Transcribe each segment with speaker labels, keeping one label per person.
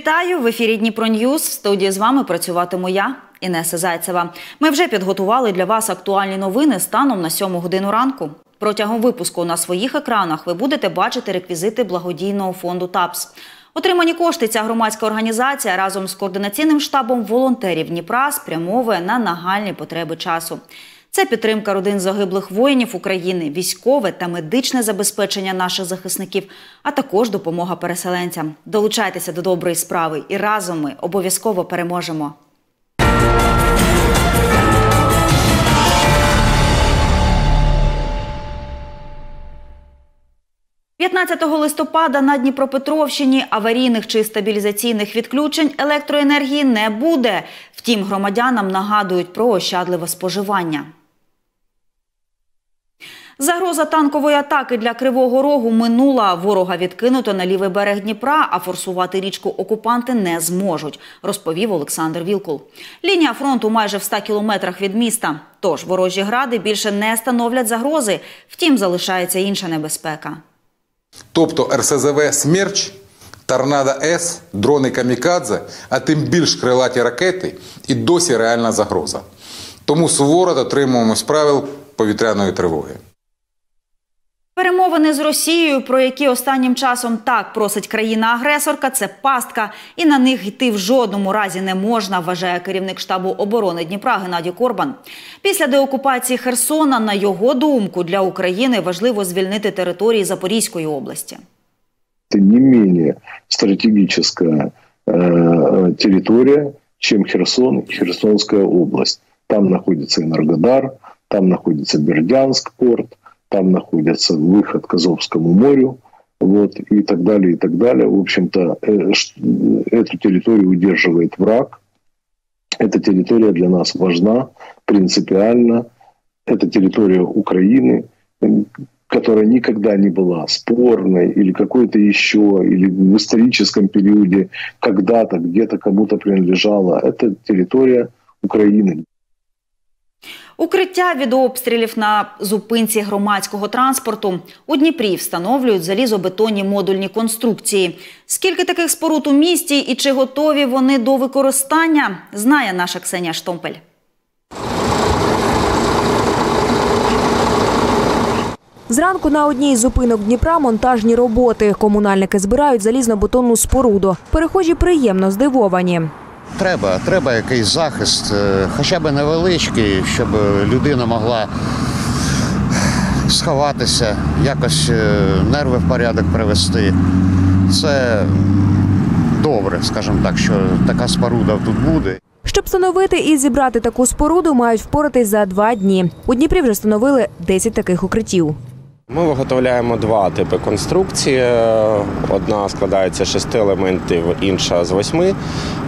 Speaker 1: Вітаю! В ефірі Дніпро Ньюс. В студії з вами працюватиму я, Інеса Зайцева. Ми вже підготували для вас актуальні новини станом на 7 годину ранку. Протягом випуску на своїх екранах ви будете бачити реквізити благодійного фонду ТАПС. Отримані кошти ця громадська організація разом з координаційним штабом волонтерів Дніпра спрямовує на нагальні потреби часу. Це підтримка родин загиблих воїнів України, військове та медичне забезпечення наших захисників, а також допомога переселенцям. Долучайтеся до доброї справи і разом ми обов'язково переможемо. 15 листопада на Дніпропетровщині аварійних чи стабілізаційних відключень електроенергії не буде. Втім, громадянам нагадують про ощадливе споживання. Загроза танкової атаки для Кривого Рогу минула. Ворога відкинуто на лівий берег Дніпра, а форсувати річку окупанти не зможуть, розповів Олександр Вілкул. Лінія фронту майже в 100 кілометрах від міста. Тож ворожі гради більше не становлять загрози. Втім, залишається інша небезпека.
Speaker 2: Тобто РСЗВ «Смерч», «Торнадо-С», дрони «Камікадзе», а тим більш крилаті ракети і досі реальна загроза. Тому суворо дотримуємось правил повітряної тривоги.
Speaker 1: Перемовини з Росією, про які останнім часом так просить країна-агресорка, це пастка. І на них йти в жодному разі не можна, вважає керівник штабу оборони Дніпра Геннадій Корбан. Після деокупації Херсона, на його думку, для України важливо звільнити території Запорізької області.
Speaker 3: Це не менш стратегічна територія, ніж Херсон і Херсонська область. Там знаходиться Енергодар, там знаходиться Бердянськ порт, там находится выход к Азовскому морю, вот, и так далее, и так далее. В общем-то, эту территорию удерживает враг. Эта территория для нас важна, принципиальна. Это территория Украины, которая никогда не была спорной или какой-то еще, или в историческом периоде когда-то, где-то кому-то принадлежала. Это территория Украины.
Speaker 1: Укриття від обстрілів на зупинці громадського транспорту. У Дніпрі встановлюють залізобетонні модульні конструкції. Скільки таких споруд у місті і чи готові вони до використання, знає наша Ксенія Штомпель.
Speaker 4: Зранку на одній із зупинок Дніпра монтажні роботи. Комунальники збирають залізно-бетонну споруду. Перехожі приємно здивовані.
Speaker 5: Треба якийсь захист, хоча б невеличкий, щоб людина могла сховатися, якось нерви в порядок привести. Це добре, скажімо так, що така споруда тут буде.
Speaker 4: Щоб встановити і зібрати таку споруду, мають впоратись за 2 дні. У Дніпрі вже встановили 10 таких укриттів.
Speaker 6: Ми виготовляємо 2 типи конструкції. Одна складається з 6 елементів, інша з 8.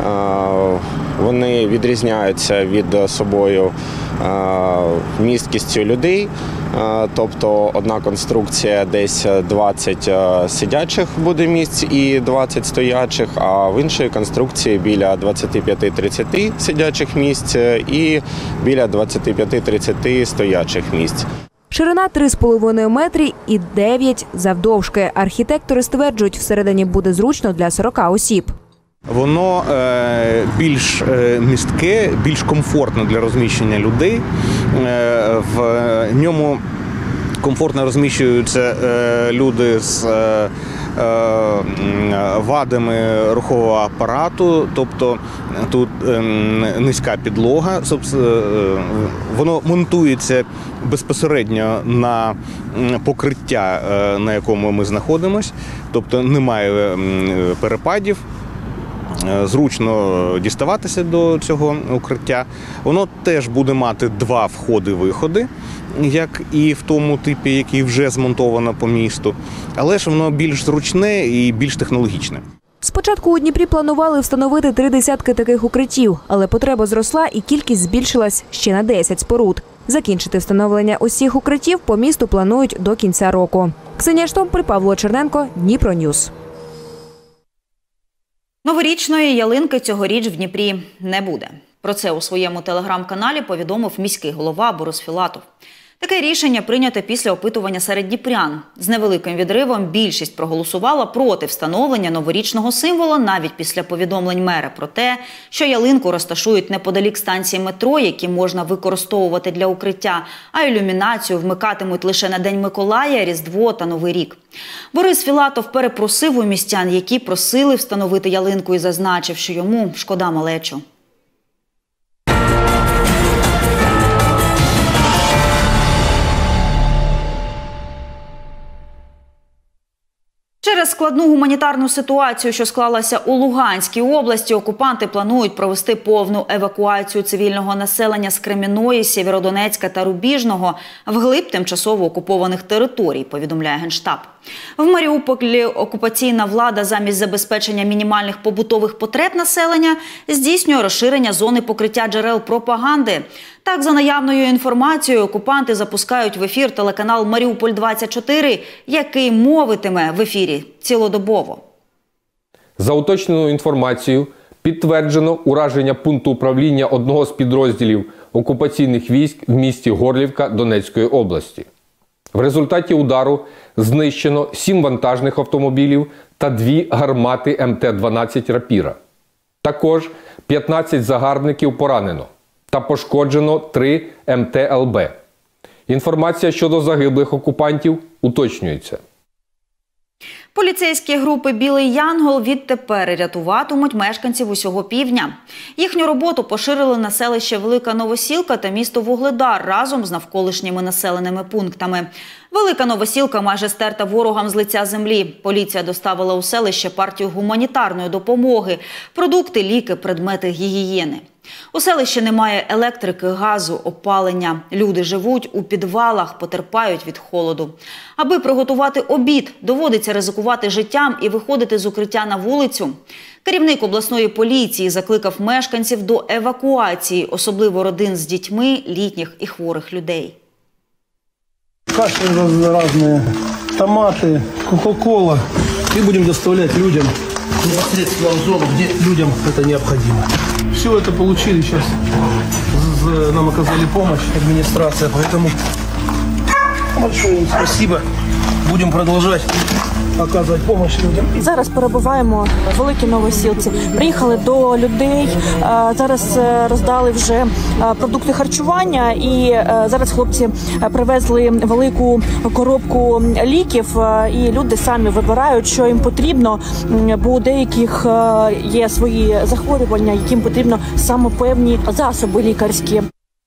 Speaker 6: Вони відрізняються від собою місткістю людей. Тобто одна конструкція десь 20 сидячих буде місць і 20 стоячих, а в іншій конструкції біля 25-30 сидячих місць і біля 25-30 стоячих місць.
Speaker 4: Ширина 3,5 метри і 9 завдовжки. Архітектори стверджують, всередині буде зручно для 40 осіб.
Speaker 7: Воно більш містке, більш комфортне для розміщення людей. В ньому комфортно розміщуються люди з вадами рухового апарату, тобто тут низька підлога, воно монтується безпосередньо на покриття, на якому ми знаходимося, тобто немає перепадів. Зручно діставатися до цього укриття. Воно теж буде мати 2 входи-виходи, як і в тому типі, який вже змонтовано по місту. Але ж воно більш зручне і більш технологічне.
Speaker 4: Спочатку у Дніпрі планували встановити 30 таких укриттів, але потреба зросла і кількість збільшилась ще на 10 споруд. Закінчити встановлення усіх укриттів по місту планують до кінця року. Ксенія Штомпель, Павло Черненко, Дніпро Ньюс.
Speaker 1: Новорічної ялинки цьогоріч в Дніпрі не буде. Про це у своєму телеграм-каналі повідомив міський голова Борис Філатов. Таке рішення прийнято після опитування серед дніпрян. З невеликим відривом більшість проголосувала проти встановлення новорічного символа навіть після повідомлень мера про те, що ялинку розташують неподалік станції метро, які можна використовувати для укриття, а ілюмінацію вмикатимуть лише на День Миколая, Різдво та Новий рік. Борис Філатов перепросив у містян, які просили встановити ялинку, і зазначив, що йому шкода малечу. Через складну гуманітарну ситуацію, що склалася у Луганській області, окупанти планують провести повну евакуацію цивільного населення з Кремінної, Сєвєродонецька та Рубіжного вглиб тимчасово окупованих територій, повідомляє Генштаб. В Маріуполі окупаційна влада замість забезпечення мінімальних побутових потреб населення здійснює розширення зони покриття джерел пропаганди. Так, за наявною інформацією, окупанти запускають в ефір телеканал «Маріуполь-24», який мовитиме в ефірі цілодобово.
Speaker 8: За уточненою інформацією, підтверджено ураження пункту управління одного з підрозділів окупаційних військ в місті Горлівка Донецької області. В результаті удару знищено 7 вантажних автомобілів та 2 гармати МТ-12 «Рапіра». Також 15 загарбників поранено та пошкоджено 3 МТ-ЛБ. Інформація щодо загиблих окупантів уточнюється.
Speaker 1: Поліцейські групи «Білий Янгол» відтепер рятуватимуть мешканців усього півдня. Їхню роботу поширили на селище Велика Новосілка та місто Вугледар разом з навколишніми населеними пунктами. Велика Новосілка майже стерта ворогам з лиця землі. Поліція доставила у селище партію гуманітарної допомоги – продукти, ліки, предмети гігієни. У селищі немає електрики, газу, опалення. Люди живуть у підвалах, потерпають від холоду. Аби приготувати обід, доводиться ризикувати життям і виходити з укриття на вулицю. Керівник обласної поліції закликав мешканців до евакуації, особливо родин з дітьми, літніх і хворих людей.
Speaker 9: Каши разные, томаты, кока-кола. И будем доставлять людям непосредственно в зону, где людям это необходимо. Все это получили сейчас. Нам оказали помощь, администрация. Поэтому большое им спасибо. Будем продолжать оказувати допомогу людям.
Speaker 10: Зараз перебуваємо в Великій Новосілці. Приїхали до людей, зараз роздали вже продукти харчування і зараз хлопці привезли велику коробку ліків і люди самі вибирають, що їм потрібно, бо у деяких є свої захворювання, яким потрібно саме певні засоби лікарські.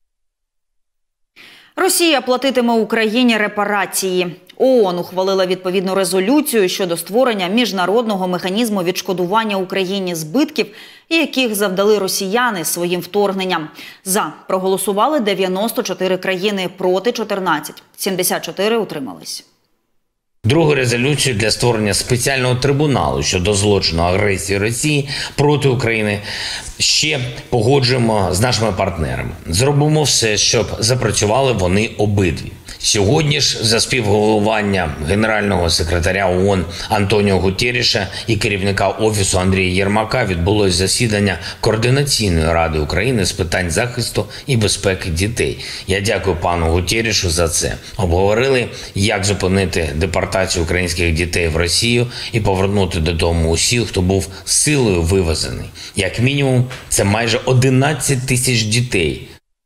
Speaker 1: Росія платитиме Україні репарації. ООН ухвалила відповідну резолюцію щодо створення міжнародного механізму відшкодування Україні збитків, яких завдали росіяни своїм вторгненням. За проголосували 94 країни, проти 14. 74 утримались.
Speaker 11: Другу резолюцію для створення спеціального трибуналу щодо злочину агресії Росії проти України ще погоджуємо з нашими партнерами. Зробимо все, щоб запрацювали вони обидві. Сьогодні ж за співголовування генерального секретаря ООН Антоніо Гутерреша і керівника Офісу Андрія Єрмака відбулось засідання Координаційної ради України з питань захисту і безпеки дітей. Я дякую пану Гутеррешу за це. Обговорили, як зупинити депортацію українських дітей в Росію і повернути додому усіх, хто був силою вивезений. Як мінімум, це майже 11 тисяч дітей.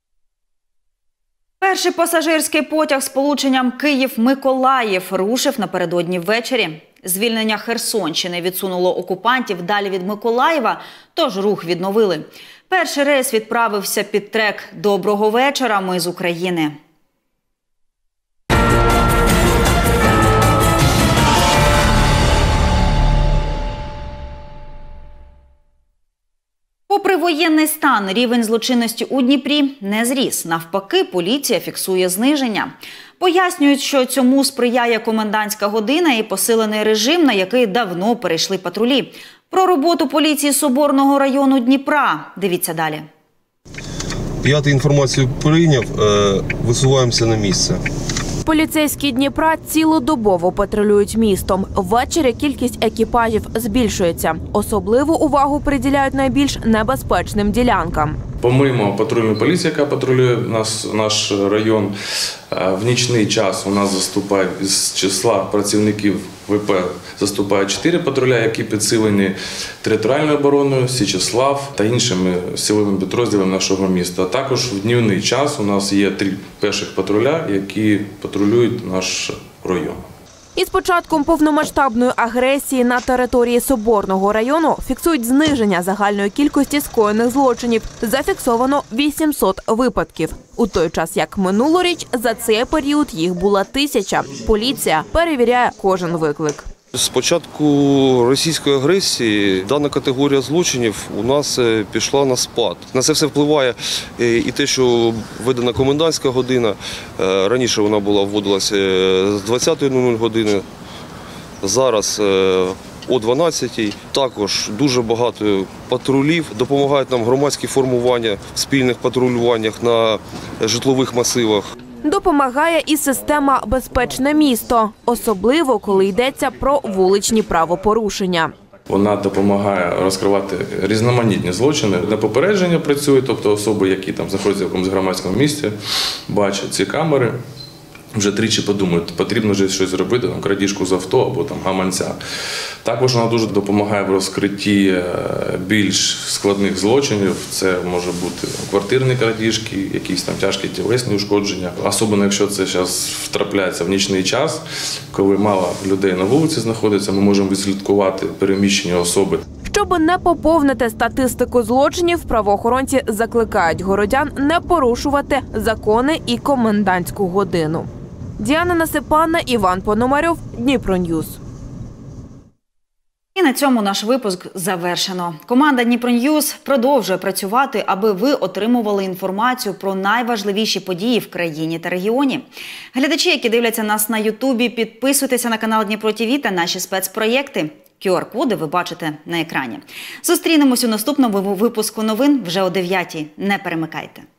Speaker 1: Перший пасажирський потяг з полученням Київ-Миколаїв рушив напередодні ввечері. Звільнення Херсонщини відсунуло окупантів далі від Миколаєва, тож рух відновили. Перший рейс відправився під трек «Доброго вечора, ми з України». Попри воєнний стан, рівень злочинності у Дніпрі не зріс. Навпаки, поліція фіксує зниження. Пояснюють, що цьому сприяє комендантська година і посилений режим, на який давно перейшли патрулі. Про роботу поліції Соборного району Дніпра. Дивіться далі.
Speaker 12: Я інформацію прийняв, висуваємося на місце.
Speaker 4: Поліцейські Дніпра цілодобово патрулюють містом. Ввечері кількість екіпажів збільшується. Особливу увагу приділяють найбільш небезпечним ділянкам.
Speaker 12: Помимо патрульної поліції, яка патрулює наш район, в нічний час у нас заступає з числа працівників ВП заступають 4 патруля, які підсилені територіальною обороною, Січеслав та іншими силовими підрозділами нашого міста. А також в днівний час у нас є 3 пеших патруля, які патрулюють наш район.
Speaker 4: Із початком повномасштабної агресії на території Соборного району фіксують зниження загальної кількості скоєних злочинів. Зафіксовано 800 випадків. У той час, як минулоріч, за цей період їх було 1000. Поліція перевіряє кожен виклик.
Speaker 13: З початку російської агресії дана категорія злочинів у нас пішла на спад. На це все впливає і те, що введена комендантська година. Раніше вона вводилася з 20:00 години, зараз о 12:00. Також дуже багато патрулів, допомагають нам громадські формування в спільних патрулюваннях на житлових масивах.
Speaker 4: Допомагає і система «Безпечне місто», особливо коли йдеться про вуличні правопорушення.
Speaker 12: Вона допомагає розкривати різноманітні злочини. На попередження працює, тобто особи, які там знаходяться в якомусь громадському місці, бачать ці камери, вже тричі подумають, потрібно вже щось зробити, там, крадіжку з авто або там гаманця. Також вона дуже допомагає в розкритті більш складних злочинів. Це може бути квартирні крадіжки, якісь там тяжкі тілесні ушкодження. Особливо, якщо це зараз втрапляється в нічний час, коли мало людей на вулиці знаходиться, ми можемо відслідкувати переміщення особи.
Speaker 4: Щоб не поповнити статистику злочинів, правоохоронці закликають городян не порушувати закони і комендантську годину. Діана Насипанна, Іван Пономарьов, Дніпроньюз.
Speaker 1: І на цьому наш випуск завершено. Команда Дніпроньюз продовжує працювати, аби ви отримували інформацію про найважливіші події в країні та регіоні. Глядачі, які дивляться нас на Ютубі, підписуйтеся на канал Дніпро ТВ та наші спецпроєкти. QR-коди ви бачите на екрані. Зустрінемось у наступному випуску новин вже о 9:00. Не перемикайте.